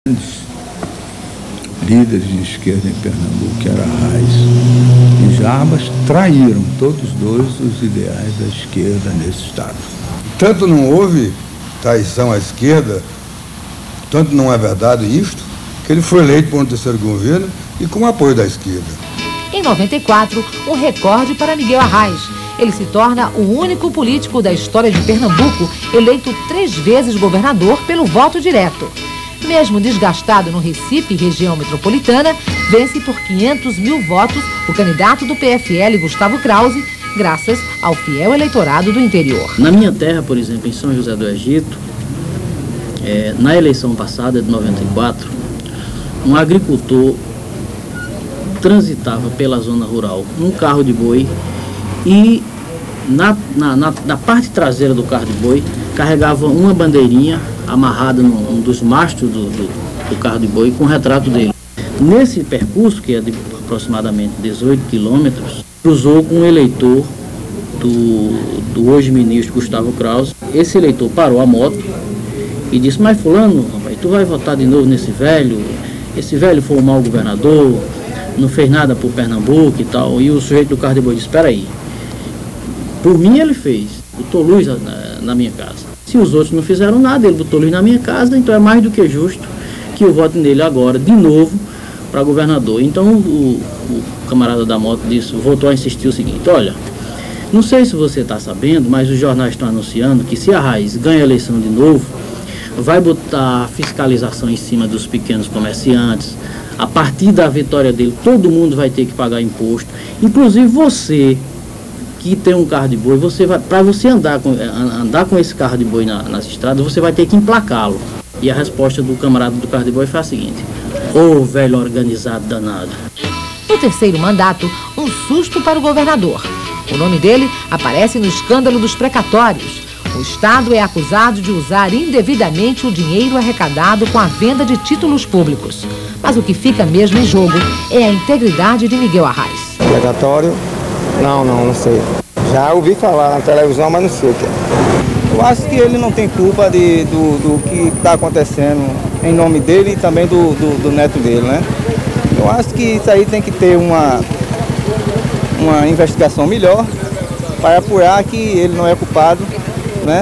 líderes de esquerda em Pernambuco, que era Arraes e Jarbas, traíram todos dois os ideais da esquerda nesse estado. Tanto não houve traição à esquerda, tanto não é verdade isto, que ele foi eleito por um terceiro governo e com o apoio da esquerda. Em 94, um recorde para Miguel Arraes. Ele se torna o único político da história de Pernambuco eleito 3 vezes governador pelo voto direto. Mesmo desgastado no Recife, região metropolitana, vence por 500 mil votos o candidato do PFL, Gustavo Krause, graças ao fiel eleitorado do interior. Na minha terra, por exemplo, em São José do Egito, na eleição passada de 94, um agricultor transitava pela zona rural num carro de boi e na parte traseira do carro de boi carregava uma bandeirinha amarrada num dos mastros do carro de boi com o retrato dele. Nesse percurso, que é de aproximadamente 18 quilômetros, cruzou com um eleitor do hoje ministro Gustavo Krause. Esse eleitor parou a moto e disse: mas fulano, rapaz, tu vai votar de novo nesse velho? Esse velho foi um mau governador, não fez nada por Pernambuco e tal. E o sujeito do carro de boi disse: espera aí, por mim ele fez, botou luz na minha casa. Se os outros não fizeram nada, ele botou luz na minha casa, então é mais do que justo que eu vote nele agora, de novo, para governador. Então o camarada da moto voltou a insistir o seguinte: olha, não sei se você está sabendo, mas os jornais estão anunciando que se a Arraes ganha a eleição de novo, vai botar fiscalização em cima dos pequenos comerciantes. A partir da vitória dele, todo mundo vai ter que pagar imposto, inclusive você que tem um carro de boi. Para você andar com esse carro de boi nas estradas, você vai ter que emplacá-lo. E a resposta do camarada do carro de boi foi a seguinte: ô velho organizado danado. No terceiro mandato, um susto para o governador. O nome dele aparece no escândalo dos precatórios. O Estado é acusado de usar indevidamente o dinheiro arrecadado com a venda de títulos públicos. Mas o que fica mesmo em jogo é a integridade de Miguel Arraes. Precatório? Não sei. Já ouvi falar na televisão, mas não sei o que é. Eu acho que ele não tem culpa do que está acontecendo em nome dele e também do neto dele, né? Eu acho que isso aí tem que ter uma investigação melhor para apurar que ele não é culpado, né,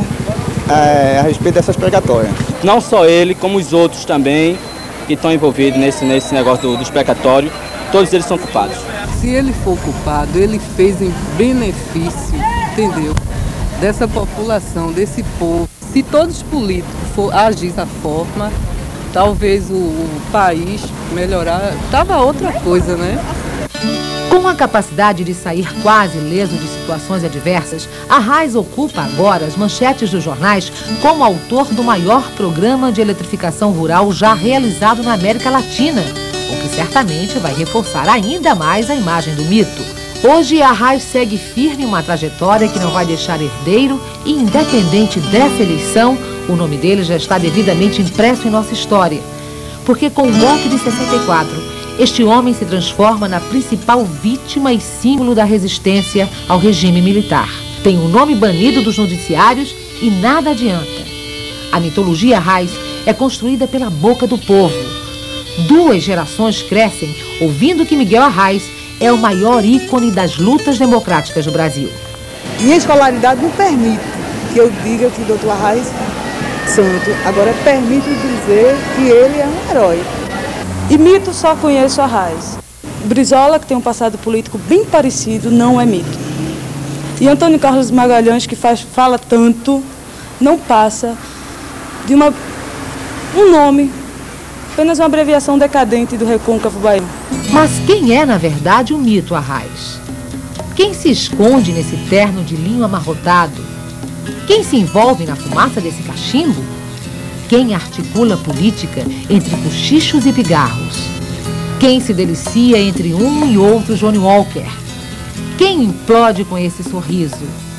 a respeito dessas precatórias. Não só ele, como os outros também que estão envolvidos nesse negócio dos precatórios, todos eles são culpados. Se ele for culpado, ele fez em benefício, entendeu? Dessa população, desse povo. Se todos os políticos agissem dessa forma, talvez o país melhorar, tava outra coisa, né? Com a capacidade de sair quase ileso de situações adversas, Arraes ocupa agora as manchetes dos jornais como autor do maior programa de eletrificação rural já realizado na América Latina, o que certamente vai reforçar ainda mais a imagem do mito. Hoje, Arraes segue firme uma trajetória que não vai deixar herdeiro e, independente dessa eleição, o nome dele já está devidamente impresso em nossa história. Porque com o golpe de 64, este homem se transforma na principal vítima e símbolo da resistência ao regime militar. Tem o nome banido dos noticiários e nada adianta. A mitologia Arraes é construída pela boca do povo. 2 gerações crescem ouvindo que Miguel Arraes é o maior ícone das lutas democráticas do Brasil. Minha escolaridade não permite que eu diga que o doutor Arraes santo, agora permite dizer que ele é um herói. E mito só conheço Arraes. Brizola, que tem um passado político bem parecido, não é mito. E Antônio Carlos Magalhães, que fala tanto, não passa de um nome, apenas uma abreviação decadente do recôncavo baiano. Mas quem é, na verdade, o mito Arraes? Quem se esconde nesse terno de linho amarrotado? Quem se envolve na fumaça desse cachimbo? Quem articula política entre cochichos e pigarros? Quem se delicia entre um e outro Johnny Walker? Quem implode com esse sorriso?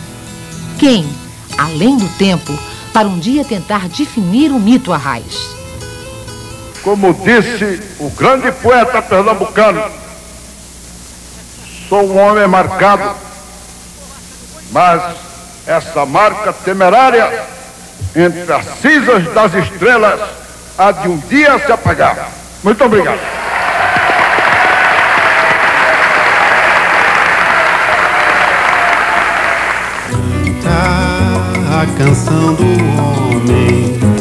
Quem, além do tempo, para um dia tentar definir o mito Arraes? Como disse o grande poeta pernambucano, sou um homem marcado, mas essa marca temerária entre as cinzas das estrelas há de um dia se apagar. Muito obrigado. A canção do homem